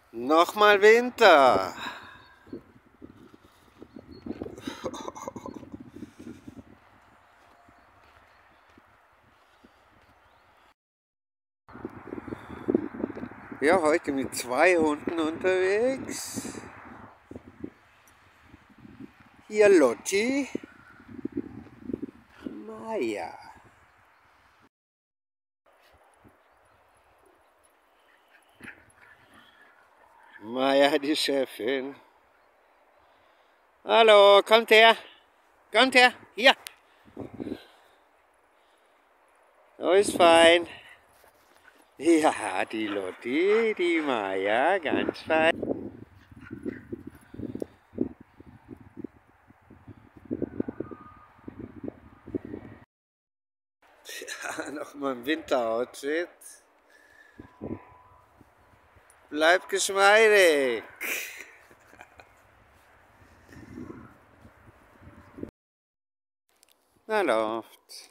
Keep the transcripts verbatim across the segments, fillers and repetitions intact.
Nochmal Winter. Ja, heute mit zwei Hunden unterwegs. Hier Lotti, Maya. Maya, die Chefin. Hallo, kommt her. Kommt her, hier. Alles fein. Ja, die Lotti, die Maya, ganz fein. Ja, nochmal ein Winteroutfit. Bleib geschmeidig. Na, läuft.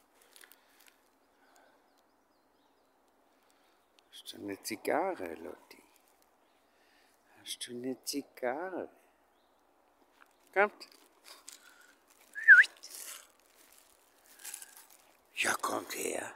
Hast du eine Zigarre, Lotti? Hast du eine Zigarre? Kommt. Ja, kommt her.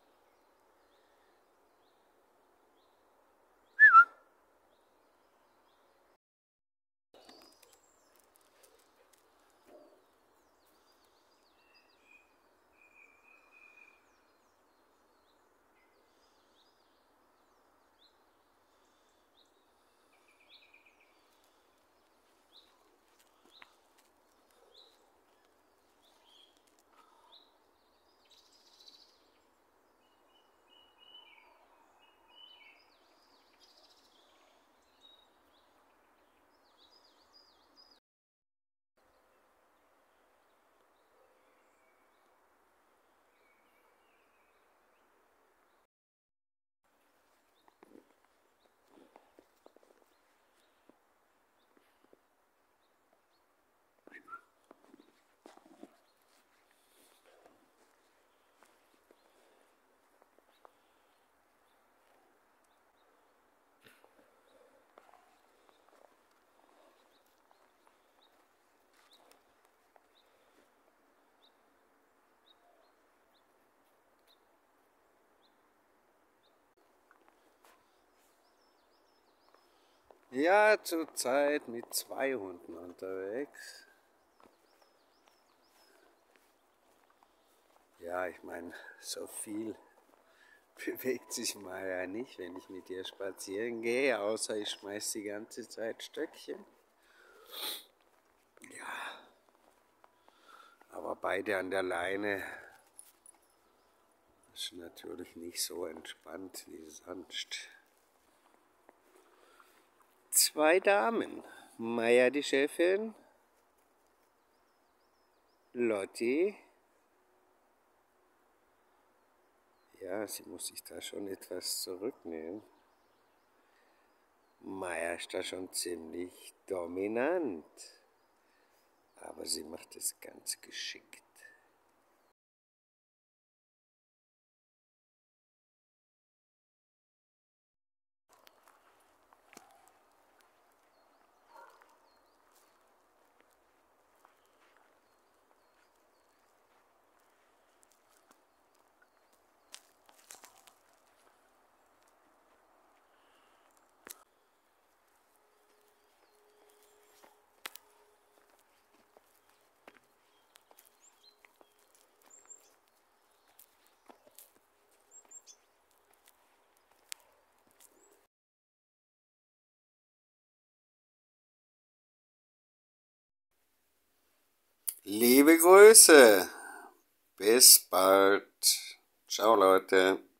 Ja, zurzeit mit zwei Hunden unterwegs. Ja, ich meine, so viel bewegt sich Maya nicht, wenn ich mit ihr spazieren gehe, außer ich schmeiß die ganze Zeit Stöckchen. Ja, aber beide an der Leine ist natürlich nicht so entspannt wie sonst. Zwei Damen. Maya, die Chefin. Lotti. Ja, sie muss sich da schon etwas zurücknehmen. Maya ist da schon ziemlich dominant. Aber sie macht es ganz geschickt. Liebe Grüße. Bis bald. Ciao, Leute.